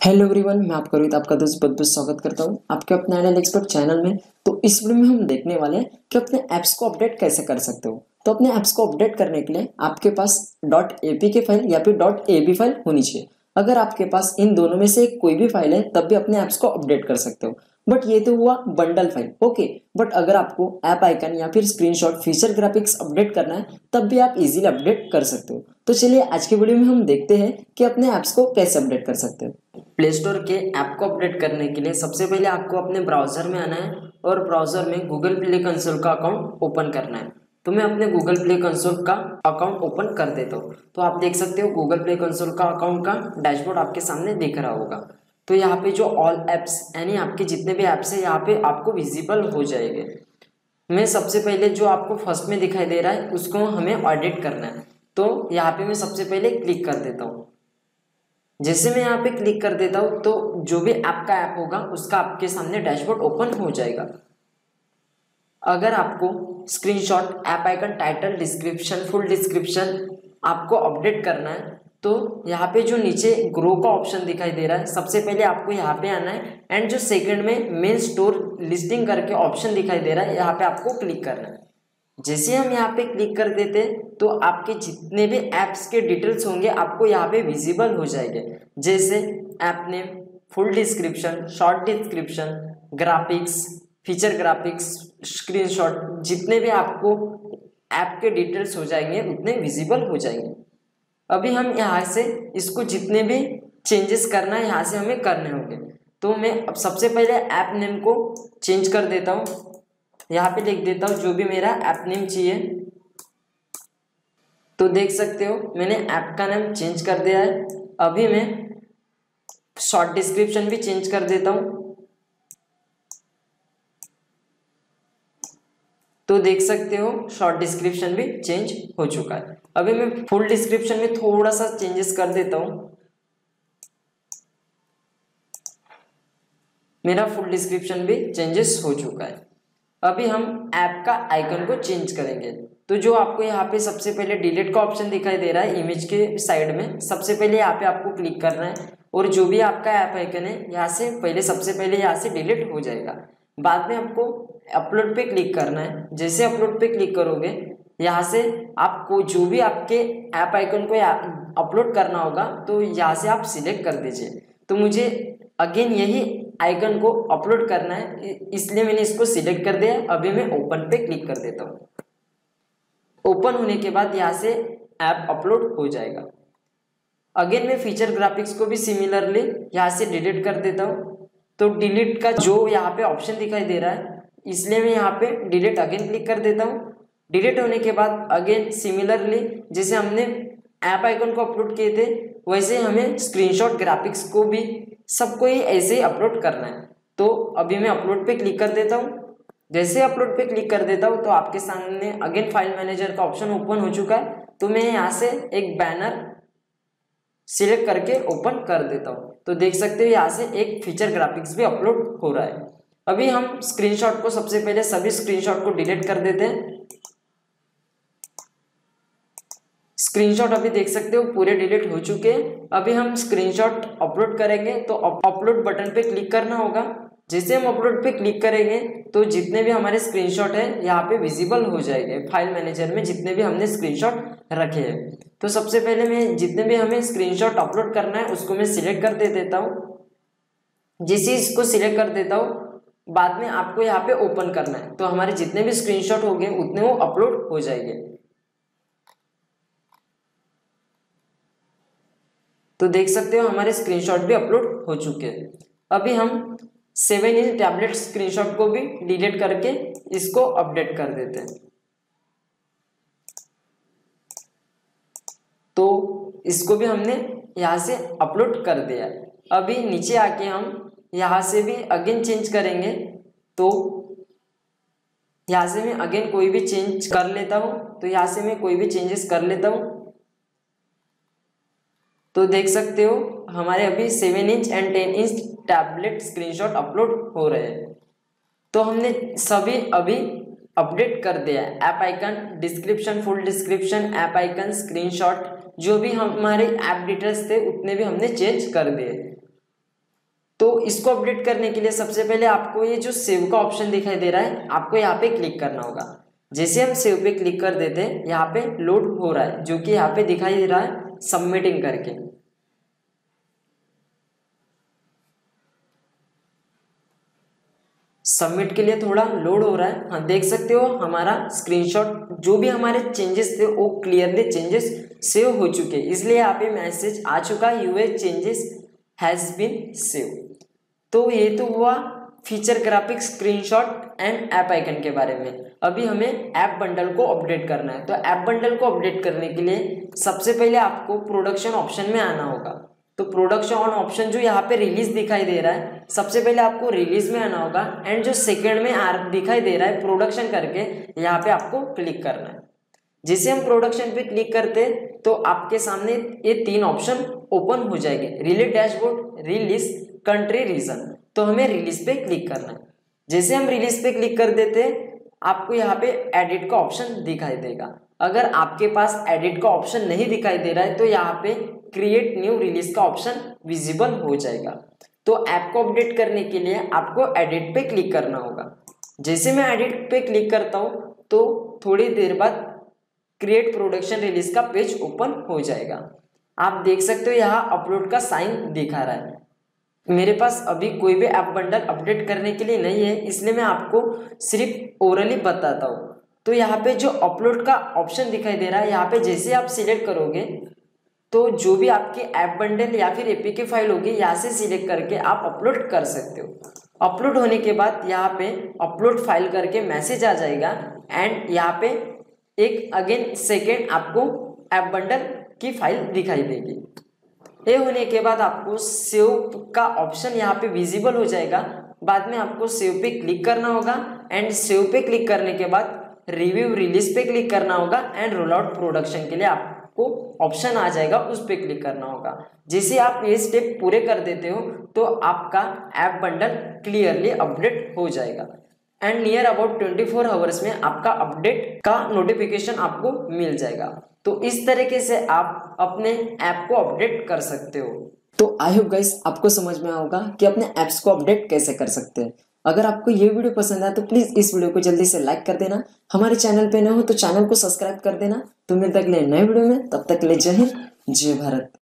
Hello everyone, मैं आपका रोहित, आपका दोस्त बहुत बहुत स्वागत करता हूं आपके अपने एनएल एक्सपर्ट चैनल में। तो इस वीडियो में हम देखने वाले हैं कि अपने ऐप्स को अपडेट कैसे कर सकते हो। तो अपने ऐप्स को अपडेट करने के लिए आपके पास .apk फाइल या फिर .ab फाइल होनी चाहिए। अगर आपके पास इन दोनों में से कोई भी फाइल है तब भी अपने ऐप्स को अपडेट कर सकते हो। बट ये तो हुआ बंडल फाइल, ओके। बट अगर आपको ऐप आइकन या फिर स्क्रीनशॉट फीचर ग्राफिक्स अपडेट करना है तब भी आप इजीली अपडेट कर सकते हो। तो चलिए आज के वीडियो में हम देखते हैं कि अपने ऐप्स को कैसे अपडेट कर सकते हैं। प्ले स्टोर के ऐप को अपडेट करने के लिए सबसे पहले आपको अपने ब्राउजर में आना है और ब्राउजर में गूगल प्ले कंसोल का अकाउंट ओपन करना है। तो मैं अपने गूगल प्ले कंसोल का अकाउंट ओपन कर देता हूँ। तो आप देख सकते हो गूगल प्ले कंसोल का अकाउंट का डैशबोर्ड आपके सामने दिख रहा होगा। तो यहाँ पे जो ऑल एप्स यानी आपके जितने भी ऐप्स है यहाँ पे आपको विजिबल हो जाएंगे। मैं सबसे पहले जो आपको फर्स्ट में दिखाई दे रहा है उसको हमें ऑडिट करना है। तो यहाँ पे मैं सबसे पहले क्लिक कर देता हूँ। जैसे मैं यहाँ पे क्लिक कर देता हूँ तो जो भी आपका ऐप होगा उसका आपके सामने डैशबोर्ड ओपन हो जाएगा। अगर आपको screenshot, app icon, title, description, full description आपको अपडेट करना है तो यहाँ पे जो नीचे ग्रो का ऑप्शन दिखाई दे रहा है सबसे पहले आपको यहाँ पे आना है एंड जो सेकंड में मेन स्टोर लिस्टिंग करके ऑप्शन दिखाई दे रहा है यहाँ पे आपको क्लिक करना है। जैसे हम यहाँ पे क्लिक कर देते तो आपके जितने भी ऐप्स के डिटेल्स होंगे आपको यहाँ पे विजिबल हो जाएंगे, जैसे app name, full description, short description, graphics, feature graphics, screenshot, जितने भी आपको ऐप के डिटेल्स हो जाएंगे उतने विजिबल हो जाएंगे। अभी हम यहाँ से इसको जितने भी चेंजेस करना है यहाँ से हमें करने होंगे। तो मैं अब सबसे पहले ऐप नेम को चेंज कर देता हूँ। यहाँ पे लिख देता हूँ जो भी मेरा ऐप नेम चाहिए। तो देख सकते हो मैंने ऐप का नाम चेंज कर दिया है। अभी मैं शॉर्ट डिस्क्रिप्शन भी चेंज कर देता हूँ। तो देख सकते हो शॉर्ट डिस्क्रिप्शन भी चेंज हो चुका है। अभी मैं फुल डिस्क्रिप्शन में थोड़ा सा चेंजेस कर देता हूँ। मेरा फुल डिस्क्रिप्शन भी चेंजेस हो चुका है। अभी हम ऐप का आइकन को चेंज करेंगे। तो जो आपको यहाँ पे सबसे पहले डिलीट का ऑप्शन दिखाई दे रहा है इमेज के साइड में, सबसे पहले यहाँ पे आपको क्लिक करना है और जो भी आपका ऐप आइकन है यहाँ से पहले सबसे पहले यहाँ से डिलीट हो जाएगा। बाद में आपको अपलोड पे क्लिक करना है। जैसे अपलोड पे क्लिक करोगे यहाँ से आपको जो भी आपके ऐप आइकन को अपलोड करना होगा तो यहाँ से आप सिलेक्ट कर दीजिए। तो मुझे अगेन यही आइकन को अपलोड करना है इसलिए मैंने इसको सिलेक्ट कर दिया। अभी मैं ओपन पे क्लिक कर देता हूँ। ओपन होने के बाद यहाँ से ऐप अपलोड हो जाएगा। अगेन मैं फीचर ग्राफिक्स को भी सिमिलरली यहाँ से डिलीट कर देता हूँ। तो डिलीट का जो यहाँ पे ऑप्शन दिखाई दे रहा है इसलिए मैं यहाँ पे डिलीट अगेन क्लिक कर देता हूँ। डिलीट होने के बाद अगेन सिमिलरली जैसे हमने ऐप आइकन को अपलोड किए थे वैसे हमें स्क्रीनशॉट, ग्राफिक्स को भी सबको ही ऐसे ही अपलोड करना है। तो अभी मैं अपलोड पे क्लिक कर देता हूँ। जैसे अपलोड पे क्लिक कर देता हूँ तो आपके सामने अगेन फाइल मैनेजर का ऑप्शन ओपन हो चुका है। तो मैं यहाँ से एक बैनर सिलेक्ट करके ओपन कर देता हूँ। तो देख सकते हो यहाँ से एक फीचर ग्राफिक्स भी अपलोड हो रहा है। अभी हम स्क्रीनशॉट को सबसे पहले सभी स्क्रीनशॉट को डिलीट कर देते हैं। स्क्रीनशॉट अभी देख सकते हो पूरे डिलीट हो चुके हैं। अभी हम स्क्रीनशॉट अपलोड करेंगे तो अपलोड बटन पे क्लिक करना होगा। जैसे हम अपलोड पे क्लिक करेंगे तो जितने भी हमारे स्क्रीनशॉट है यहाँ पे विजिबल हो जाएंगे फाइल मैनेजर में, जितने भी हमने स्क्रीनशॉट रखे हैं। तो सबसे पहले मैं जितने भी हमें स्क्रीनशॉट अपलोड करना है उसको मैं सिलेक्ट कर देता हूँ। जैसे इसको सिलेक्ट कर देता हूँ बाद में आपको यहाँ पे ओपन करना है तो हमारे जितने भी स्क्रीनशॉट हो गए उतने वो अपलोड हो जाएंगे। तो देख सकते हो हमारे स्क्रीनशॉट भी अपलोड हो चुके हैं। अभी हम 7-inch टैबलेट स्क्रीनशॉट को भी डिलीट करके इसको अपडेट कर देते हैं। तो इसको भी हमने यहाँ से अपलोड कर दिया है। अभी नीचे आके हम यहाँ से भी अगेन चेंज करेंगे। तो यहाँ से मैं अगेन कोई भी चेंज कर लेता हूँ। तो यहाँ से मैं कोई भी चेंजेस कर लेता हूँ। तो देख सकते हो हमारे अभी 7-inch and 10-inch tablet screenshot upload हो रहे हैं। तो हमने सभी अभी अपडेट कर दिया है। App icon, description, full description, app icon, screenshot, जो भी हमारे ऐप डिटेल्स थे उतने भी हमने चेंज कर दिए। तो इसको अपडेट करने के लिए सबसे पहले आपको ये जो सेव का ऑप्शन दिखाई दे रहा है, आपको यहाँ पे क्लिक करना होगा। जैसे हम सेव पे क्लिक कर देते हैं, यहाँ पे लोड हो रहा है, जो कि यहाँ पे दिखाई दे रहा है सबमिटिंग करके। सबमिट के लिए थोड़ा लोड हो रहा है। हाँ, देख सकते हो हमारा स्क्रीनशॉट, जो भी हमारे चेंजेस थे वो क्लियरली चेंजेस सेव हो चुके हैं, इसलिए यहाँ पे मैसेज आ चुका है your changes has been saved. तो ये तो हुआ feature graphics, screenshot and app icon के बारे में। अभी हमें ऐप बंडल को अपडेट करना है। तो ऐप बंडल को अपडेट करने के लिए सबसे पहले आपको प्रोडक्शन ऑप्शन में आना होगा। तो प्रोडक्शन ऑप्शन जो यहाँ पे रिलीज दिखाई दे रहा है, सबसे पहले आपको रिलीज में आना होगा एंड जो सेकंड में दिखाई दे रहा है प्रोडक्शन करके, यहाँ पे आपको क्लिक करना है। जैसे हम प्रोडक्शन पे क्लिक करते हैं तो आपके सामने ये 3 ऑप्शन ओपन हो जाएंगे, release dashboard, release, country, region. तो हमें रिलीज पे क्लिक करना है। जैसे हम रिलीज पे क्लिक कर देते हैं, आपको यहाँ पे एडिट का ऑप्शन दिखाई देगा। अगर आपके पास एडिट का ऑप्शन नहीं दिखाई दे रहा है तो यहाँ पे क्रिएट न्यू रिलीज का ऑप्शन विजिबल हो जाएगा। तो ऐप को अपडेट करने के लिए आपको एडिट पे क्लिक करना होगा। जैसे मैं एडिट पे क्लिक करता हूँ तो थोड़ी देर बाद क्रिएट प्रोडक्शन रिलीज का पेज ओपन हो जाएगा। आप देख सकते हो यहाँ अपलोड का साइन दिखा रहा है। मेरे पास अभी कोई भी ऐप बंडल अपडेट करने के लिए नहीं है, इसलिए मैं आपको सिर्फ ओरली बताता हूँ। तो यहाँ पे जो अपलोड का ऑप्शन दिखाई दे रहा है, यहाँ पे जैसे आप सिलेक्ट करोगे तो जो भी आपकी ऐप बंडल या फिर एपीके फाइल होगी, यहाँ से सिलेक्ट करके आप अपलोड कर सकते हो। अपलोड होने के बाद यहाँ पे अपलोड फाइल करके मैसेज आ जाएगा एंड यहाँ पे एक अगेन सेकेंड आपको ऐप बंडल की फाइल दिखाई देगी। ये होने के बाद आपको सेव का ऑप्शन यहाँ पे विजिबल हो जाएगा। बाद में आपको सेव पे क्लिक करना होगा एंड सेव पे क्लिक करने के बाद रिव्यू रिलीज पे क्लिक करना होगा एंड रोल आउट प्रोडक्शन के लिए आपको ऑप्शन आ जाएगा, उस पे क्लिक करना होगा। जैसे आप ये स्टेप पूरे कर देते हो तो आपका ऐप बंडल क्लियरली अपडेट हो जाएगा एंड नियर अबाउट 24 आवर्स में आपका अपडेट का नोटिफिकेशन आपको मिल जाएगा। तो इस तरीके से आप अपने ऐप को अपडेट कर सकते हो। तो आई होप गाइस आपको समझ में आएगा कि अपने ऐप्स को अपडेट कैसे कर सकते हैं। अगर आपको ये वीडियो पसंद आया तो प्लीज इस वीडियो को जल्दी से लाइक कर देना। हमारे चैनल पे नए हो तो चैनल को सब्सक्राइब कर देना। तो मिलते अगले नए वीडियो में, तब तक के लिए जय हिंद, जय भारत।